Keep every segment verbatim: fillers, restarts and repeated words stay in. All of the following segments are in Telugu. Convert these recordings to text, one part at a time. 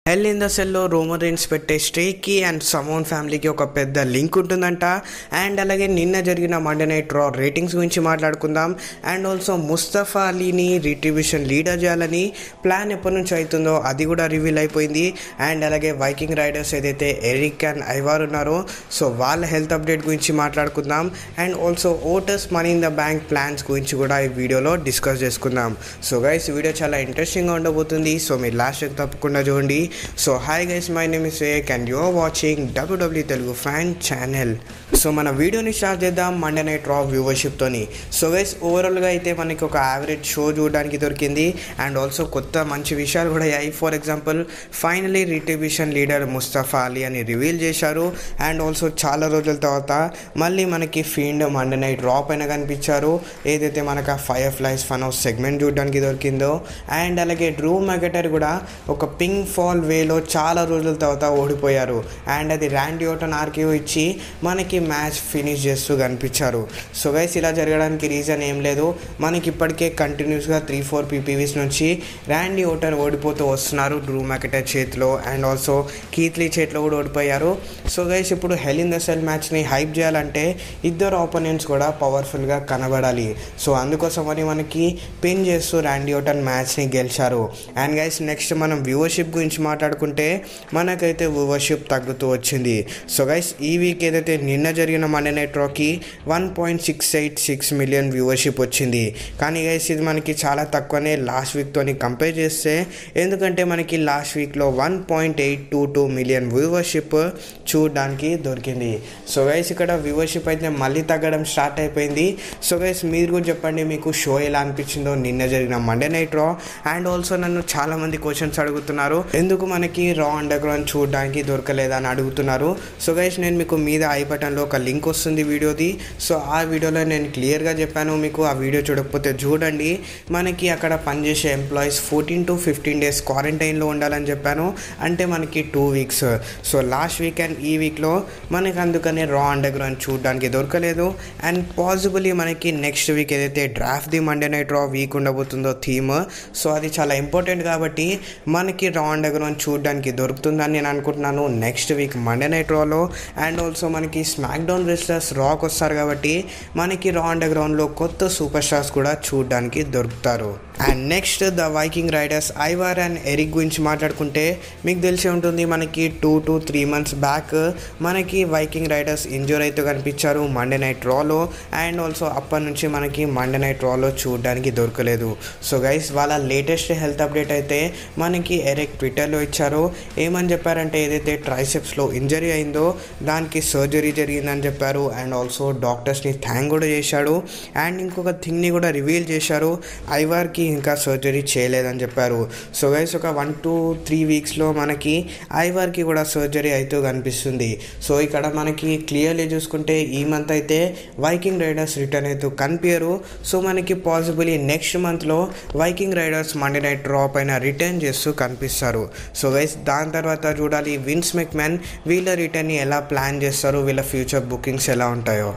హెల్ ఇన్ ద సెల్లో రోమన్ రీన్స్ పెట్టే స్టేక్కి అండ్ సమోన్ ఫ్యామిలీకి ఒక పెద్ద లింక్ ఉంటుందంట. అండ్ అలాగే నిన్న జరిగిన మండే నైట్ రా రేటింగ్స్ గురించి మాట్లాడుకుందాం. అండ్ ఆల్సో ముస్తఫా అలీని రిట్రిబ్యూషన్ లీడర్ చేయాలని ప్లాన్ ఎప్పటి నుంచి అవుతుందో అది కూడా రివీల్ అయిపోయింది. అండ్ అలాగే వైకింగ్ రైడర్స్ ఏదైతే ఎరిక్ అండ్ ఐవార్ ఉన్నారో సో వాళ్ళ హెల్త్ అప్డేట్ గురించి మాట్లాడుకుందాం. And also Otis money in the bank plans గురించి కూడా ఈ వీడియోలో డిస్కస్ చేసుకుందాం. సో గైస్ వీడియో చాలా ఇంట్రెస్టింగ్గా ఉండబోతుంది. సో మీరు లాస్ట్ తప్పకుండా చూడండి. So hi guys, my name is Vivek and you are watching WWE Telugu fan channel. So మన వీడియోని స్టార్ట్ చేద్దాం మండే నైట్ రా వ్యూవర్షిప్తోని. సో గైస్ ఓవరాల్గా అయితే మనకి ఒక యావరేజ్ షో చూడడానికి దొరికింది. అండ్ ఆల్సో కొత్త మంచి విషయాలు కూడా అయ్యాయి. For example finally retribution leader Mustafa Ali అని రివీల్ చేశారు. అండ్ ఆల్సో చాలా రోజుల తర్వాత మళ్ళీ మనకి ఫీల్డ్ మండే నైట్ రా పైన కనిపించారు. ఏదైతే మనకు ఆ fireflies fun house segment చూడడానికి దొరికిందో. అండ్ అలాగే డ్రూ మెకింటైర్ కూడా ఒక పింగ్ ఫాల్ వేలో చాలా రోజుల తర్వాత ఓడిపోయారు. అండ్ అది ర్యాండీ ఓర్టన్ ఆర్క్యూ ఇచ్చి మనకి మ్యాచ్ ఫినిష్ చేస్తూ కనిపించారు. సో గైస్ ఇలా జరగడానికి రీజన్ ఏం లేదు, మనకి ఇప్పటికే కంటిన్యూస్గా త్రీ ఫోర్ పీపీవీస్ నుంచి ర్యాండీ ఓర్టన్ ఓడిపోతూ వస్తున్నారు డ్రూ మెకింటైర్ చేతిలో. అండ్ ఆల్సో కీత్ లీ చేతిలో కూడా ఓడిపోయారు. సో గైస్ ఇప్పుడు హెల్ ఇన్ ద సెల్ మ్యాచ్ని హైప్ చేయాలంటే ఇద్దరు ఆపోనెంట్స్ కూడా పవర్ఫుల్గా కనబడాలి. సో అందుకోసమని మనకి పిన్ చేస్తూ ర్యాండీ ఓర్టన్ మ్యాచ్ని గెలిచారు. అండ్ గైస్ నెక్స్ట్ మనం వ్యూవర్షిప్ గురించి మాట్లాడుకుంటే మనకైతే వ్యూవర్షిప్ తగ్గుతూ వచ్చింది. సో గైస్ ఈ వీక్ ఏదైతే నిన్న జరిగిన మండే నైట్ రాకి one point six eight six million viewership వచ్చింది. కానీ గైస్ ఇది మనకి చాలా తక్కువనే లాస్ట్ వీక్తో కంపేర్ చేస్తే. ఎందుకంటే మనకి లాస్ట్ వీక్లో one point eight two two million viewership చూడడానికి దొరికింది. సో గైస్ ఇక్కడ వ్యూవర్షిప్ అయితే మళ్ళీ తగ్గడం స్టార్ట్ అయిపోయింది. సో గైస్ మీరు కూడా చెప్పండి మీకు షో ఎలా అనిపించిందో నిన్న జరిగిన Monday night Raw. And also నన్ను చాలామంది క్వశ్చన్స్ అడుగుతున్నారు, ఎందుకు మనకి రా అండర్ గ్రౌండ్ చూడడానికి దొరకలేదని అడుగుతున్నారు. సో గైస్ నేను మీకు మీద ఐ బటన్లో ఒక లింక్ వస్తుంది వీడియోది. సో ఆ వీడియోలో నేను క్లియర్గా చెప్పాను, మీకు ఆ వీడియో చూడకపోతే చూడండి. మనకి అక్కడ పనిచేసే employees fourteen to fifteen days క్వారంటైన్లో ఉండాలని చెప్పాను. అంటే మనకి two weeks. So last week and ఈ వీక్లో మనకి అందుకనే రా అండర్ గ్రౌండ్ చూడడానికి దొరకలేదు. అండ్ పాసిబుల్లీ మనకి నెక్స్ట్ వీక్ ఏదైతే draft the Monday night Raw week ఉండబోతుందో థీమ్, సో అది చాలా ఇంపార్టెంట్ కాబట్టి మనకి రా అండర్ గ్రౌండ్ చూడడానికి దొరుకుతుందని నేను అనుకుంటున్నాను నెక్స్ట్ వీక్ మండే నైట్ రాలో. అండ్ ఆల్సో మనకి స్మాక్ డౌన్ రెస్లర్స్ రాక్ వస్తారు కాబట్టి మనకి రా అండర్ గ్రౌండ్లో కొత్త సూపర్ స్టార్స్ కూడా చూడడానికి దొరుకుతారు. And next the Viking Raiders Ivar and Erik గురించి మాట్లాడుకుంటే మీకు తెలిసి ఉంటుంది, మనకి two to three months back మనకి వైకింగ్ రైడర్స్ ఇంజూర్ అయితే కనిపించారు మండే నైట్ రాలో. అండ్ ఆల్సో అప్పటి నుంచి మనకి మండే నైట్ రాలో చూడడానికి దొరకలేదు. సో గైస్ వాళ్ళ లేటెస్ట్ హెల్త్ అప్డేట్ అయితే మనకి ఎరిక్ ట్విట్టర్లో ఇచ్చారు. ఏమని చెప్పారంటే ఏదైతే ట్రైసెప్స్లో ఇంజరీ అయిందో దానికి సర్జరీ జరిగిందని చెప్పారు. అండ్ ఆల్సో డాక్టర్స్ని థ్యాంక్ కూడా చేశాడు. అండ్ ఇంకొక థింగ్ని కూడా రివీల్ చేశారు, ఐవార్కి ఇంకా సర్జరీ చేయలేదని చెప్పారు. సో గైస్ ఒక వన్ టు త్రీ వీక్స్లో మనకి ఐవార్కి కూడా సర్జరీ అయితే కనిపిస్తుంది. సో ఇక్కడ మనకి క్లియర్లీ చూసుకుంటే ఈ మంత్ అయితే వైకింగ్ రైడర్స్ రిటర్న్ అయితే కనిపించరు. సో మనకి పాసిబుల్లీ నెక్స్ట్ మంత్లో Viking Raiders Monday night Raw పైన రిటర్న్ చేస్తూ కనిపిస్తారు. సో గైస్ దాని తర్వాత చూడాలి విన్స్ మెక్మెన్ వీళ్ళ రిటర్న్ని ఎలా ప్లాన్ చేస్తారు, వీళ్ళ ఫ్యూచర్ బుకింగ్స్ ఎలా ఉంటాయో.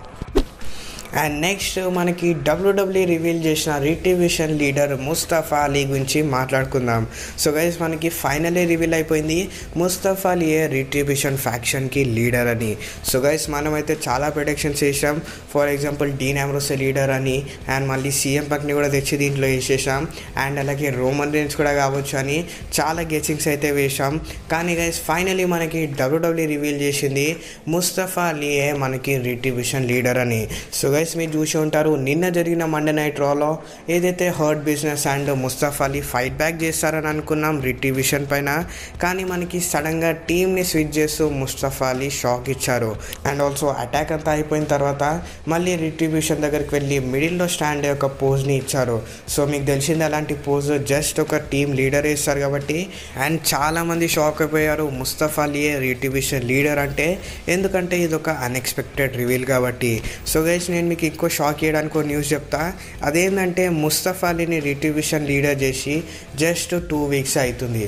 అండ్ నెక్స్ట్ మనకి డబ్ల్యూడబ్ల్యూఈ రివీల్ చేసిన రిట్రిబ్యూషన్ లీడర్ ముస్తఫా అలీ గురించి మాట్లాడుకుందాం. సో గైస్ మనకి ఫైనలీ రివీల్ అయిపోయింది ముస్తఫా అలీయే రిట్రిబ్యూషన్ ఫ్యాక్షన్కి లీడర్ అని. సో గైస్ మనమైతే చాలా ప్రొడక్షన్స్ చేసాం. For example Dean Ambrose leader అని, అండ్ మళ్ళీ సీఎం పక్ని కూడా తెచ్చి దీంట్లో వేసేసాం. అండ్ అలాగే రోమన్ రీన్స్ కూడా కావచ్చు అని చాలా గెస్సింగ్స్ అయితే వేసాం. కానీ గైస్ ఫైనలీ మనకి డబ్ల్యూడబ్ల్యూఈ రివీల్ చేసింది ముస్తఫా అలీయే మనకి రిట్రిబ్యూషన్ లీడర్ అని. సో గైస్ మీరు చూసి ఉంటారు నిన్న జరిగిన మండే నైట్ రాలో ఏదైతే Hurt Business and Mustafa Ali fight back చేస్తారని అనుకున్నాం రిట్రిబ్యూషన్ పైన. కానీ మనకి సడన్గా టీమ్ని స్విచ్ చేస్తూ ముస్తఫా అలీ షాక్ ఇచ్చారు. అండ్ ఆల్సో అటాక్ అంతా అయిపోయిన తర్వాత మళ్ళీ రిట్రిబ్యూషన్ దగ్గరికి వెళ్ళి మిడిల్లో స్టాండ్ ఒక పోజ్ని ఇచ్చారు. సో మీకు తెలిసింది అలాంటి పోజ్ జస్ట్ ఒక టీమ్ లీడర్ వేస్తారు కాబట్టి. అండ్ చాలామంది షాక్ అయిపోయారు ముస్తఫా అలీయే రిట్రిబ్యూషన్ లీడర్ అంటే, ఎందుకంటే ఇది ఒక అన్ఎక్స్పెక్టెడ్ రివీల్ కాబట్టి. సో గైస్ నేను మీకు ఇంకో షాక్ చేయడానికి ఒక న్యూస్ చెప్తా. అదేంటంటే ముస్తఫా అలీని రిట్రిబ్యూషన్ లీడర్ చేసి జస్ట్ టూ వీక్స్ అవుతుంది.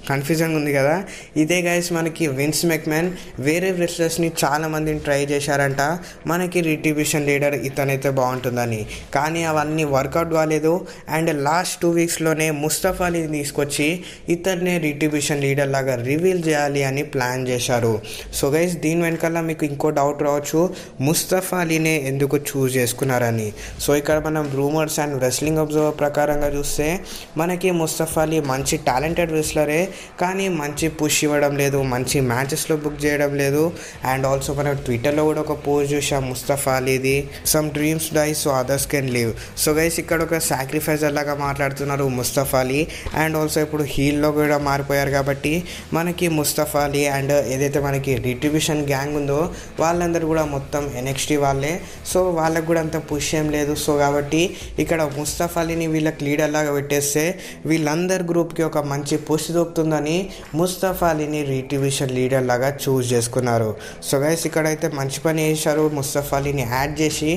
కన్ఫ్యూజన్ ఉంది కదా, ఇదే గైస్ మనకి విన్స్ మెక్మెన్ వేరే రెస్లర్స్ని చాలామందిని ట్రై చేశారంట మనకి రిట్రిబ్యూషన్ లీడర్ ఇతనైతే బాగుంటుందని, కానీ అవన్నీ వర్కౌట్ కాలేదు. అండ్ లాస్ట్ టూ వీక్స్లోనే ముస్తఫా అలీని తీసుకొచ్చి ఇతన్నే రిట్రిబ్యూషన్ లీడర్ లాగా రివీల్ చేయాలి అని ప్లాన్ చేశారు. సో గైస్ దీని వెనకాల మీకు ఇంకో డౌట్ రావచ్చు, ముస్తఫా అలీనే ఎందుకు చూస్ చేసుకున్నారని. సో ఇక్కడ మనం రూమర్స్ అండ్ రెస్లింగ్ అబ్జర్వర్ ప్రకారంగా చూస్తే మనకి ముస్తఫా అలీ మంచి టాలెంటెడ్ రెస్లరే, కానీ మంచి పుష్ ఇవ్వడం లేదు, మంచి మ్యాచెస్లో బుక్ చేయడం లేదు. అండ్ ఆల్సో మనం ట్విట్టర్లో కూడా ఒక పోస్ట్ చూసాం ముస్తఫా అలీది, some dreams die so others can live. So guys ఇక్కడ ఒక సాక్రిఫైజర్ లాగా మాట్లాడుతున్నారు ముస్తఫా అలీ. అండ్ ఆల్సో ఇప్పుడు హీల్లో కూడా మారిపోయారు కాబట్టి మనకి ముస్తఫా అలీ అండ్ ఏదైతే మనకి రిట్రిబ్యూషన్ గ్యాంగ్ ఉందో వాళ్ళందరూ కూడా మొత్తం ఎన్ఎక్స్టీ వాళ్ళే. సో వాళ్ళకు కూడా అంత పుష్ ఏం లేదు. సో కాబట్టి ఇక్కడ ముస్తఫా అలీని వీళ్ళకి లీడర్ లాగా పెట్టేస్తే వీళ్ళందరి గ్రూప్కి ఒక మంచి పుష్ దొరుకుతుందని ముస్తఫా అలీని రిట్రిబ్యూషన్ లీడర్ లాగా చూస్ చేసుకున్నారు. సో గైస్ ఇక్కడైతే మంచి పని చేశారు, ముస్తఫా అలీని యాడ్ చేసి.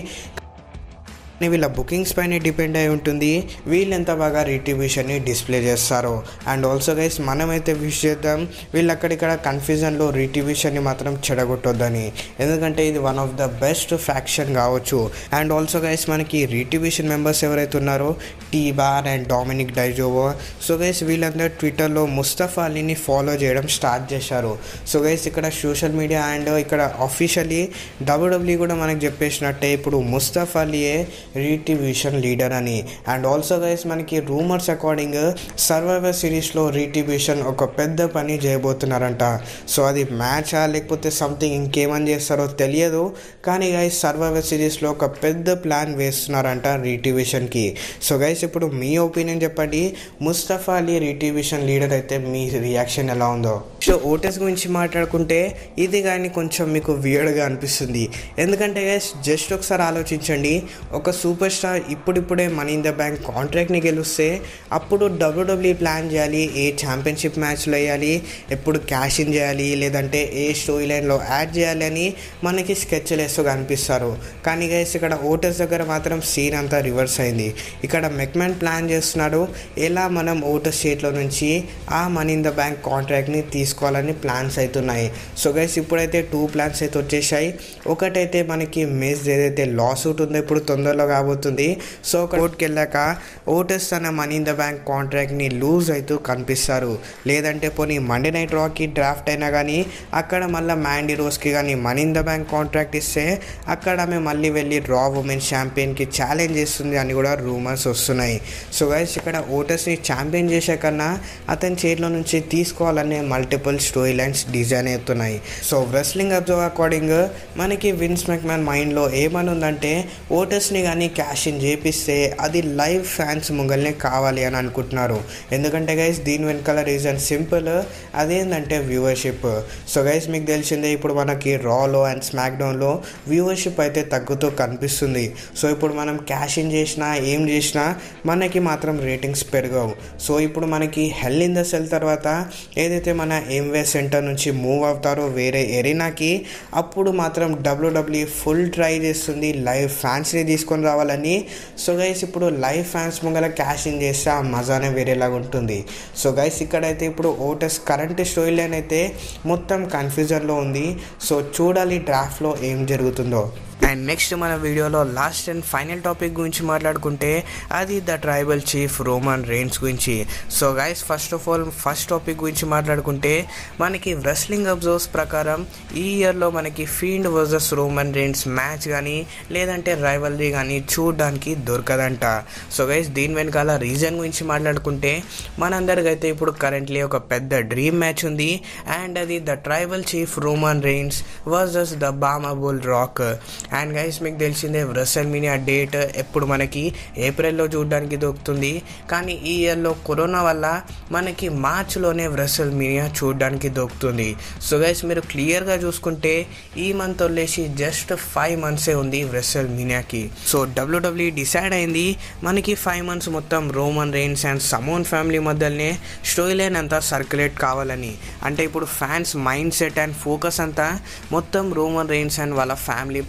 వీళ్ళ బుకింగ్స్ పైన డిపెండ్ అయి ఉంటుంది వీళ్ళు ఎంత బాగా రిట్రిబ్యూషన్ని డిస్ప్లే చేస్తారో. అండ్ ఆల్సో గైస్ మనమైతే విష్ చేద్దాం వీళ్ళు అక్కడిక్కడ కన్ఫ్యూజన్లో రిట్రిబ్యూషన్ని మాత్రం చెడగొట్టొద్దని, ఎందుకంటే ఇది one of the best faction కావచ్చు. అండ్ ఆల్సో గైస్ మనకి రిట్రిబ్యూషన్ మెంబర్స్ ఎవరైతే ఉన్నారో T bar and Dominik Dijakovic, so guys వీళ్ళందరూ ట్విట్టర్లో ముస్తఫా అలీని ఫాలో చేయడం స్టార్ట్ చేశారు. సో గైస్ ఇక్కడ సోషల్ మీడియా అండ్ ఇక్కడ ఆఫీషియలీ డబ్ల్యూడబ్ల్యూ కూడా మనకు చెప్పేసినట్టే ఇప్పుడు ముస్తఫా అలీయే రిట్రిబ్యూషన్ లీడర్ అని. అండ్ ఆల్సో గైస్ మనకి రూమర్స్ అకార్డింగ్ సర్వైవర్ సిరీస్లో రిట్రిబ్యూషన్ ఒక పెద్ద పని చేయబోతున్నారంట. సో అది మ్యాచా లేకపోతే సంథింగ్ ఇంకేమని చేస్తారో తెలియదు, కానీ గైస్ సర్వైవర్ సిరీస్లో ఒక పెద్ద ప్లాన్ వేస్తున్నారంట రిట్రిబ్యూషన్కి. సో గైస్ ఇప్పుడు మీ ఒపీనియన్ చెప్పండి, ముస్తఫా అలీ రిట్రిబ్యూషన్ లీడర్ అయితే మీ రియాక్షన్ ఎలా ఉందో. సో ఓటస్ గురించి మాట్లాడుకుంటే ఇది కానీ కొంచెం మీకు వియర్డ్గా అనిపిస్తుంది, ఎందుకంటే గైస్ జస్ట్ ఒకసారి ఆలోచించండి, ఒక సూపర్ స్టార్ ఇప్పుడిప్పుడే మనీ ఇన్ ద బ్యాంక్ కాంట్రాక్ట్ని గెలిస్తే అప్పుడు డబ్ల్యూడబ్ల్యూ ప్లాన్ చేయాలి ఏ ఛాంపియన్షిప్ మ్యాచ్లో వేయాలి, ఎప్పుడు క్యాష్ ఇన్ చేయాలి, లేదంటే ఏ స్టోరీ లైన్లో యాడ్ చేయాలి అని మనకి స్కెచ్లు వేస్తూ కనిపిస్తారు. కానీ గైస్ ఇక్కడ ఓటస్ దగ్గర మాత్రం సీన్ అంతా రివర్స్ అయింది. ఇక్కడ మెక్మెన్ ప్లాన్ చేస్తున్నాడు ఎలా మనం ఓటస్ చేతిలో నుంచి ఆ మనీ ఇన్ ద బ్యాంక్ కాంట్రాక్ట్ని తీసుకోవాలని ప్లాన్స్ అవుతున్నాయి. సో గైస్ ఇప్పుడైతే టూ ప్లాన్స్ అయితే వచ్చేసాయి. ఒకటైతే మనకి మిస్ ఏదైతే లాస్ అవుట్ ఉందో ఇప్పుడు తొందరలో కాబోతుంది. సో కోర్టుకి వెళ్ళాక ఓటస్ తన మనీ ఇన్ ద బ్యాంక్ కాంట్రాక్ట్ని లూజ్ అవుతూ కనిపిస్తారు, లేదంటే పోనీ మండే నైట్ రాకి డ్రాఫ్ట్ అయినా కానీ అక్కడ మళ్ళీ మ్యాండీ రోస్కి కానీ money in the bank contract ఇస్తే అక్కడ ఆమె మళ్ళీ వెళ్ళి రా ఉమెన్ ఛాంపియన్కి ఛాలెంజ్ చేస్తుంది అని కూడా రూమర్స్ వస్తున్నాయి. సో గైస్ ఇక్కడ ఓటస్ని ఛాంపియన్ చేసే కన్నా అతని చేతిలో నుంచి తీసుకోవాలనే మల్టిపుల్ స్టోరీ లైన్స్ డిజైన్ అవుతున్నాయి. సో రెస్లింగ్ అబ్జర్వ్ అకార్డింగ్ మనకి విన్స్ మెక్మెన్ మైండ్లో ఏమని ఉందంటే ఓటస్ని కానీ క్యాష్ ఇన్ చేపిస్తే అది లైవ్ ఫ్యాన్స్ ముంగల్నే కావాలి అని అనుకుంటున్నారు. ఎందుకంటే గైస్ దీని వెనకాల రీజన్ సింపుల్, అదేంటంటే వ్యూవర్షిప్. సో గైస్ మీకు తెలిసిందే ఇప్పుడు మనకి రాలో అండ్ స్మాక్ డౌన్లో వ్యూవర్షిప్ అయితే తగ్గుతూ కనిపిస్తుంది. సో ఇప్పుడు మనం క్యాష్ ఇన్ చేసినా ఏం చేసినా మనకి మాత్రం రేటింగ్స్ పెరగవు. సో ఇప్పుడు మనకి హెల్ ఇన్ ద సెల్ తర్వాత ఏదైతే మన ఎంవే సెంటర్ నుంచి మూవ్ అవుతారో వేరే ఎరీనాకి, అప్పుడు మాత్రం డబ్ల్యూడబ్ల్యూ ఫుల్ ట్రై చేస్తుంది లైవ్ ఫ్యాన్స్ని తీసుకొని రావాలని. సో గైస్ ఇప్పుడు లైవ్ ఫ్యాన్స్ ముంగల క్యాష్ ఇన్ చేస్తే ఆ మజానే వేరేలాగా ఉంటుంది. సో గైస్ ఇక్కడైతే ఇప్పుడు ఓటస్ కరెంట్ స్టోరీ లైన్ అయితే మొత్తం కన్ఫ్యూజన్లో ఉంది. సో చూడాలి డ్రాఫ్ట్లో ఏం జరుగుతుందో. అండ్ నెక్స్ట్ మన వీడియోలో లాస్ట్ అండ్ ఫైనల్ టాపిక్ గురించి మాట్లాడుకుంటే అది the tribal chief Roman Reigns గురించి. So guys first of all first topic గురించి మాట్లాడుకుంటే మనకి రెస్లింగ్ అబ్జర్వర్స్ ప్రకారం ఈ ఇయర్లో మనకి Fiend versus Roman Reigns match కానీ లేదంటే రైవల్రీ కానీ చూడడానికి దొరకదంట. సో గైస్ దీని వెనకాల రీజన్ గురించి మాట్లాడుకుంటే మనందరికైతే ఇప్పుడు కరెంట్లీ ఒక పెద్ద డ్రీమ్ మ్యాచ్ ఉంది, అండ్ అది the tribal chief Roman Reigns versus the Brahma Bull Rock. And guys మీకు తెలిసిందే రెస్ల్మేనియా డేట్ ఎప్పుడు మనకి ఏప్రిల్లో చూడడానికి దొరుకుతుంది, కానీ ఈ ఇయర్లో కరోనా వల్ల మనకి మార్చ్లోనే రెస్ల్మేనియా చూడడానికి దొరుకుతుంది. సో గైస్ మీరు క్లియర్గా చూసుకుంటే ఈ మంత్ వదిలేసి జస్ట్ ఫైవ్ మంత్సే ఉంది రెస్ల్మేనియాకి. సో డబ్ల్యూడబ్ల్యూ డిసైడ్ అయింది మనకి ఫైవ్ మంత్స్ మొత్తం Roman Reigns and Samoan family మధ్యలోనే స్టోరీ లైన్ అంతా సర్క్యులేట్ కావాలని. అంటే ఇప్పుడు fans mind set and focus అంతా మొత్తం రోమన్ రేన్స్ అండ్ వాళ్ళ ఫ్యామిలీ పైనే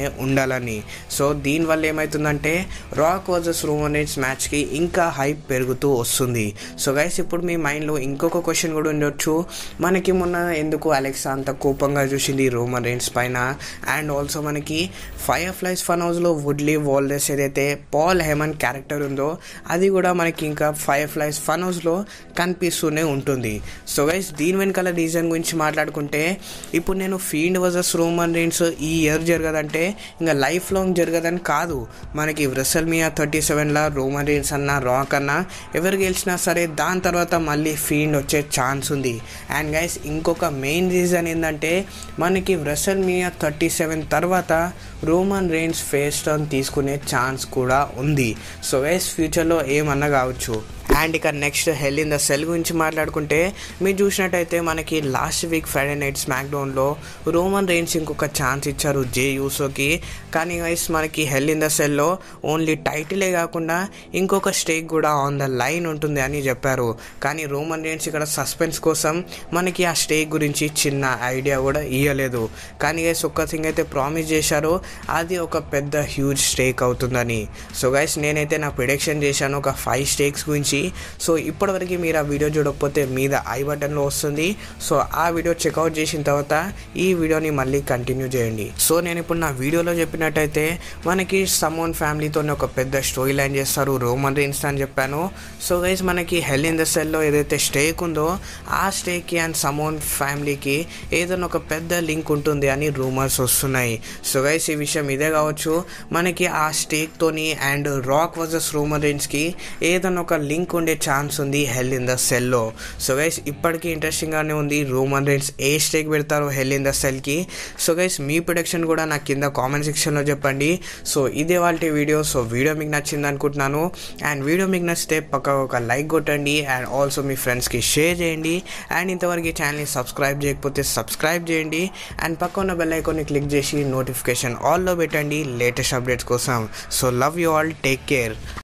ఉండాలని. సో దీనివల్ల ఏమవుతుందంటే రాక్ వర్సెస్ రోమన్ రీన్స్ మ్యాచ్కి ఇంకా హైప్ పెరుగుతూ వస్తుంది. సో గైస్ ఇప్పుడు మీ మైండ్లో ఇంకొక క్వశ్చన్ కూడా ఉండొచ్చు, మనకి మొన్న ఎందుకు అలెక్సా అంత కోపంగా చూసింది రోమన్ రీన్స్ పైన, అండ్ ఆల్సో మనకి ఫైర్ ఫ్లైస్ ఫన్ హౌస్లో వుడ్లీ వాల్డెస్ ఏదైతే పాల్ హెమన్ క్యారెక్టర్ ఉందో అది కూడా మనకి ఇంకా ఫైర్ ఫ్లైస్ ఫన్ హౌస్లో కనిపిస్తూనే ఉంటుంది. సో గైస్ దీని వెనకాల రీజన్ గురించి మాట్లాడుకుంటే ఇప్పుడు నేను ఫీల్డ్ వర్సెస్ రోమన్ రీన్స్ ఈ ఇయర్ జరగదంటే ఇంకా లైఫ్ లాంగ్ జరగదని కాదు, మనకి రెసల్మియా థర్టీ సెవెన్లో రోమన్ రీన్స్ అన్నా రాక్ అన్నా ఎవరు గెలిచినా సరే దాని తర్వాత మళ్ళీ ఫీల్డ్ వచ్చే ఛాన్స్ ఉంది. అండ్ గైస్ ఇంకొక మెయిన్ రీజన్ ఏంటంటే మనకి రెసల్మియా థర్టీ సెవెన్ తర్వాత రోమన్ రీన్స్ ఫేస్ టర్న్ తీసుకునే ఛాన్స్ కూడా ఉంది. సో గైస్ ఫ్యూచర్లో ఏమన్నా కావచ్చు. అండ్ ఇక next hell in the cell గురించి మాట్లాడుకుంటే మీరు చూసినట్టయితే మనకి లాస్ట్ వీక్ ఫ్రైడే నైట్ స్మాక్ డౌన్లో రోమన్ రీన్స్ ఇంకొక ఛాన్స్ ఇచ్చారు జే యూసోకి, కానీ గైస్ మనకి హెల్ ఇన్ ద సెల్లో ఓన్లీ టైటిలే కాకుండా ఇంకొక స్టేక్ కూడా ఆన్ ద లైన్ ఉంటుంది అని చెప్పారు. కానీ రోమన్ రీన్స్ ఇక్కడ సస్పెన్స్ కోసం మనకి ఆ స్టేక్ గురించి చిన్న ఐడియా కూడా ఇవ్వలేదు. కానీ గైస్ ఒక్క థింగ్ అయితే ప్రామిస్ చేశారు, అది ఒక పెద్ద హ్యూజ్ స్టేక్ అవుతుందని. సో గైస్ నేనైతే నా ప్రిడిక్షన్ చేశాను ఒక ఫైవ్ స్టేక్స్ గురించి. సో ఇప్పటివరకు మీరు ఆ వీడియో చూడకపోతే మీద ఐ బటన్లో వస్తుంది. సో ఆ వీడియో చెక్అవుట్ చేసిన తర్వాత ఈ వీడియోని మళ్ళీ కంటిన్యూ చేయండి. సో నేను ఇప్పుడు నా వీడియోలో చెప్పినట్టయితే మనకి సమోన్ ఫ్యామిలీతో ఒక పెద్ద స్టోరీ లైన్ చేస్తారు రోమన్ రీన్స్ అని చెప్పాను. సో గైస్ మనకి హెల్ ఇన్ ద సెల్లో ఏదైతే స్టేక్ ఉందో ఆ స్టేక్కి అండ్ సమోన్ ఫ్యామిలీకి ఏదైనా ఒక పెద్ద లింక్ ఉంటుంది అని రూమర్స్ వస్తున్నాయి. సో గైస్ ఈ విషయం ఇదే కావచ్చు, మనకి ఆ స్టేక్తోని అండ్ రాక్ వర్సెస్ రోమన్ రీన్స్కి ఏదైనా ఒక లింక్ ఉండే ఛాన్స్ ఉంది హెల్ ఇన్ ద సెల్లో. సో గైస్ ఇప్పటికీ ఇంట్రెస్టింగ్గానే ఉంది రోమన్ రీన్స్ ఏ స్టేక్ పెడతారో హెల్ ఇన్ ద సెల్కి. సో గైస్ మీ ప్రొడక్షన్ కూడా నాకు కింద కామెంట్ సెక్షన్లో చెప్పండి. సో ఇదే వాళ్ళ వీడియో. సో వీడియో మీకు నచ్చింది అనుకుంటున్నాను. అండ్ వీడియో మీకు నచ్చితే పక్క ఒక లైక్ కొట్టండి అండ్ ఆల్సో మీ ఫ్రెండ్స్కి షేర్ చేయండి. అండ్ ఇంతవరకు ఈ ఛానల్ని సబ్స్క్రైబ్ చేయకపోతే సబ్స్క్రైబ్ చేయండి అండ్ పక్క ఉన్న బెల్ ఐకాన్ని క్లిక్ చేసి నోటిఫికేషన్ ఆల్లో పెట్టండి లేటెస్ట్ అప్డేట్స్ కోసం. So love you all, take care.